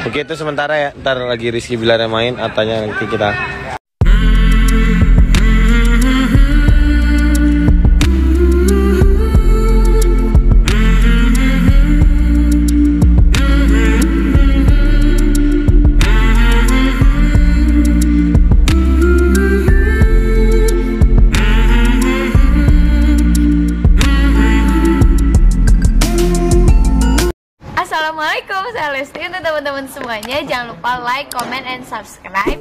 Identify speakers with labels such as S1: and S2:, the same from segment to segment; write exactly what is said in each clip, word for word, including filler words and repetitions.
S1: Oke, itu sementara ya. Ntar lagi Rizky Bilar yang main, Atanya nanti kita.
S2: Assalamualaikum, saya Lesti. Untuk teman-teman semuanya, jangan lupa like, comment, and subscribe.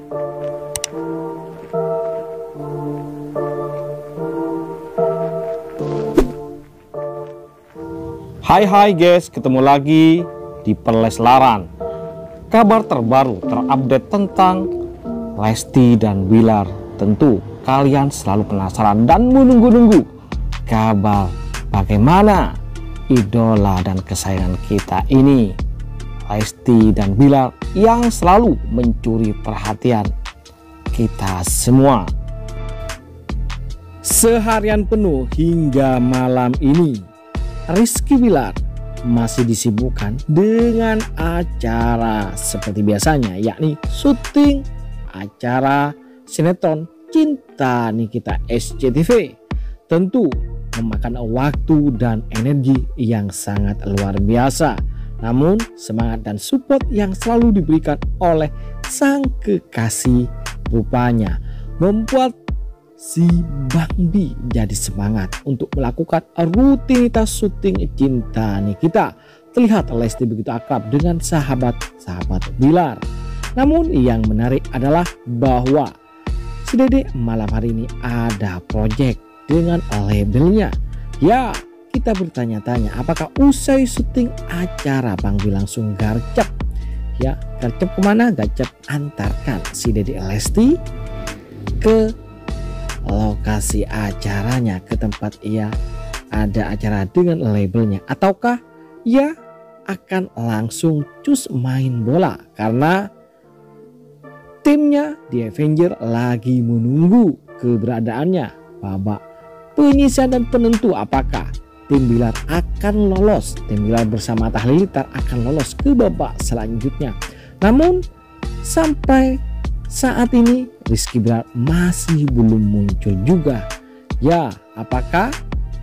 S3: Hai hai guys, ketemu lagi di Perleslaran. Kabar terbaru terupdate tentang Lesti dan Bilar. Tentu kalian selalu penasaran dan menunggu-nunggu kabar bagaimana idola dan kesayangan kita ini, Lesti dan Bilar, yang selalu mencuri perhatian kita semua. Seharian penuh hingga malam ini, Rizky Bilar masih disibukkan dengan acara seperti biasanya, yakni syuting acara sinetron Cinta Nikita S C T V. Tentu memakan waktu dan energi yang sangat luar biasa. Namun semangat dan support yang selalu diberikan oleh sang kekasih rupanya membuat si Bang Bi jadi semangat untuk melakukan rutinitas syuting Cinta Nikita. Terlihat Lesti begitu akrab dengan sahabat-sahabat Bilar. Namun yang menarik adalah bahwa si Dede malam hari ini ada proyek dengan labelnya. Ya, kita bertanya-tanya apakah usai syuting acara Bang Bi langsung garcep. Ya, garcep kemana? Garcep antarkan si Dede Lesti ke lokasi acaranya, ke tempat ia ada acara dengan labelnya, ataukah ia akan langsung cus main bola karena timnya di Avenger lagi menunggu keberadaannya babak penyisian dan penentu apakah tim Bilar akan lolos. Tim Bilar bersama Atta Halilintar akan lolos ke babak selanjutnya. Namun sampai saat ini Rizky Bilar masih belum muncul juga. Ya, apakah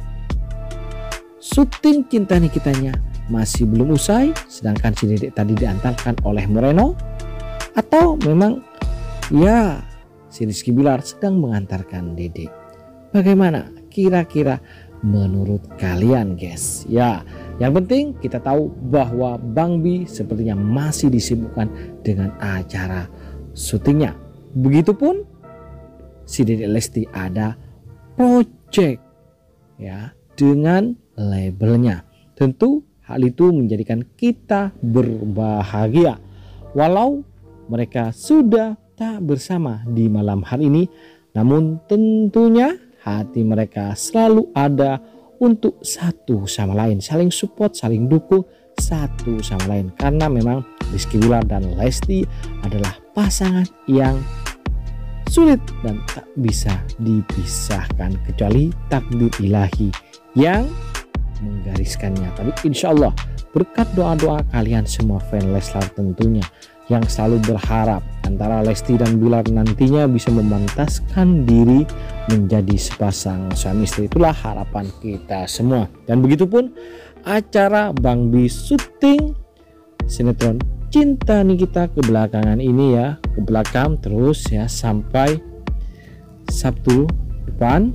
S3: syuting Cinta Nikitanya masih belum usai sedangkan si Dedek tadi diantarkan oleh Moreno, atau memang ya si Rizky Bilar sedang mengantarkan Dedek? Bagaimana kira-kira menurut kalian guys? Ya, yang penting kita tahu bahwa Bang Bi sepertinya masih disibukkan dengan acara syutingnya. Begitupun si Dede Lesti ada project ya dengan labelnya. Tentu hal itu menjadikan kita berbahagia walau mereka sudah tak bersama di malam hari ini, namun tentunya hati mereka selalu ada untuk satu sama lain, saling support, saling dukung satu sama lain, karena memang Rizky Bilar dan Lesti adalah pasangan yang sulit dan tak bisa dipisahkan kecuali takdir ilahi yang menggariskannya. Tapi insya Allah berkat doa-doa kalian semua fan Leslar tentunya yang selalu berharap antara Lesti dan Bilar nantinya bisa memantaskan diri menjadi sepasang suami istri. Itulah harapan kita semua. Dan begitupun acara Bang Bi syuting sinetron Cinta Nikita kebelakangan ini ya, ke belakang terus ya sampai Sabtu depan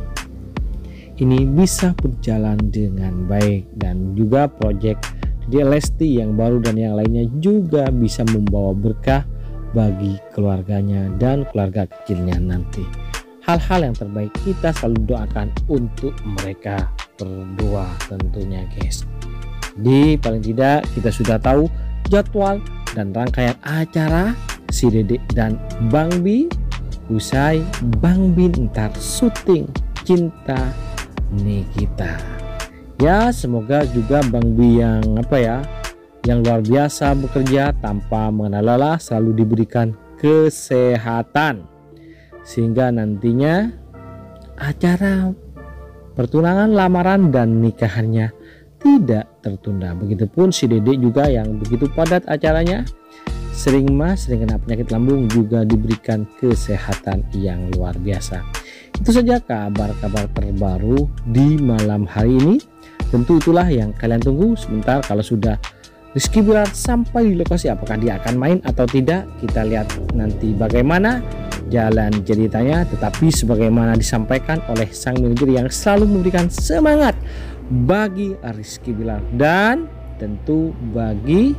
S3: ini bisa berjalan dengan baik, dan juga proyek di Lesti yang baru dan yang lainnya juga bisa membawa berkah bagi keluarganya dan keluarga kecilnya nanti. Hal-hal yang terbaik kita selalu doakan untuk mereka berdua tentunya guys. Di paling tidak kita sudah tahu jadwal dan rangkaian acara si Dedek dan Bang Bi usai Bang Bi ntar syuting Cinta Nikita. Ya, semoga juga Bang Bi yang apa ya, yang luar biasa bekerja tanpa mengenal lelah, selalu diberikan kesehatan sehingga nantinya acara pertunangan, lamaran dan nikahannya tidak tertunda. Begitupun si Dedek juga yang begitu padat acaranya, sering mas, sering kena penyakit lambung, juga diberikan kesehatan yang luar biasa. Itu saja kabar-kabar terbaru di malam hari ini. Tentu itulah yang kalian tunggu. Sebentar kalau sudah Rizky Bilar sampai di lokasi, apakah dia akan main atau tidak, kita lihat nanti bagaimana jalan ceritanya. Tetapi sebagaimana disampaikan oleh sang manajer yang selalu memberikan semangat bagi Rizky Bilar dan tentu bagi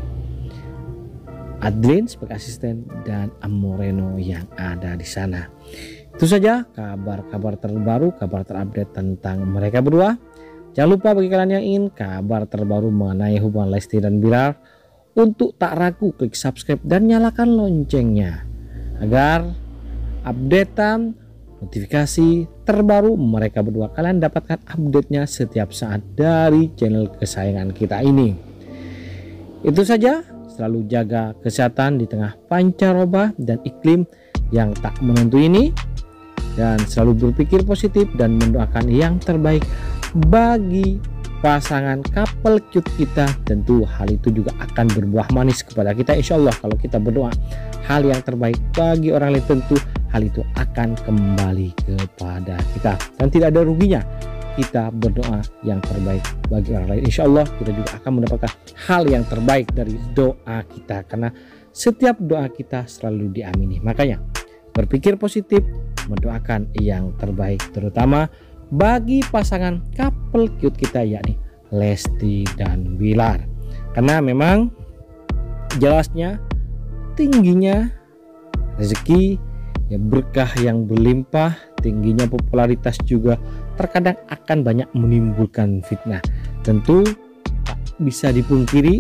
S3: Adrian sebagai asisten dan Moreno yang ada di sana. Itu saja kabar-kabar terbaru, kabar terupdate tentang mereka berdua. Jangan lupa bagi kalian yang ingin kabar terbaru mengenai hubungan Lesti dan Bilar, untuk tak ragu klik subscribe dan nyalakan loncengnya agar updatean notifikasi terbaru mereka berdua kalian dapatkan update-nya setiap saat dari channel kesayangan kita ini. Itu saja, selalu jaga kesehatan di tengah pancaroba dan iklim yang tak menentu ini, dan selalu berpikir positif dan mendoakan yang terbaik bagi pasangan couple cute kita. Tentu hal itu juga akan berbuah manis kepada kita, insya Allah. Kalau kita berdoa hal yang terbaik bagi orang lain, tentu hal itu akan kembali kepada kita, dan tidak ada ruginya kita berdoa yang terbaik bagi orang lain. Insya Allah kita juga akan mendapatkan hal yang terbaik dari doa kita, karena setiap doa kita selalu diamini. Makanya berpikir positif, mendoakan yang terbaik, terutama bagi pasangan couple cute kita, yakni Lesti dan Bilar. Karena memang jelasnya tingginya rezeki, ya berkah yang berlimpah, tingginya popularitas juga terkadang akan banyak menimbulkan fitnah. Tentu tak bisa dipungkiri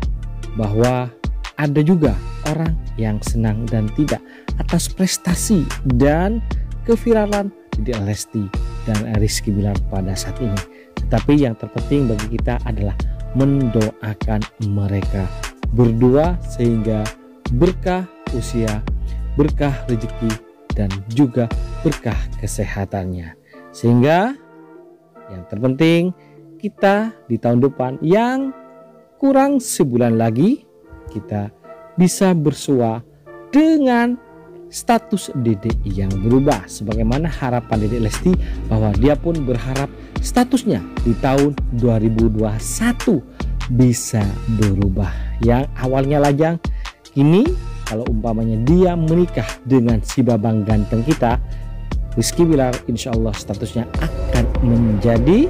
S3: bahwa ada juga orang yang senang dan tidak atas prestasi dan keviralan Dedek Lesti dan Rizky Bilar pada saat ini. Tetapi yang terpenting bagi kita adalah mendoakan mereka berdua sehingga berkah usia, berkah rezeki, dan juga berkah kesehatannya. Sehingga yang terpenting kita di tahun depan yang kurang sebulan lagi kita bisa bersua dengan status Dedek yang berubah, sebagaimana harapan Dedek Lesti bahwa dia pun berharap statusnya di tahun dua ribu dua puluh satu bisa berubah. Yang awalnya lajang, kini kalau umpamanya dia menikah dengan si babang ganteng kita Rizky Bilar, insya Allah statusnya akan menjadi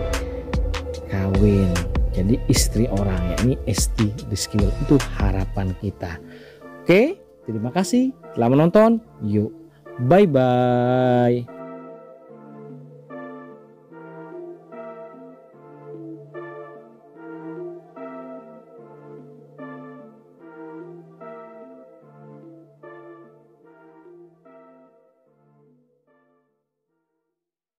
S3: kawin, jadi istri orang, yakni Esti Rizky Bilar. Itu harapan kita. Oke, terima kasih telah menonton. Yuk, bye bye.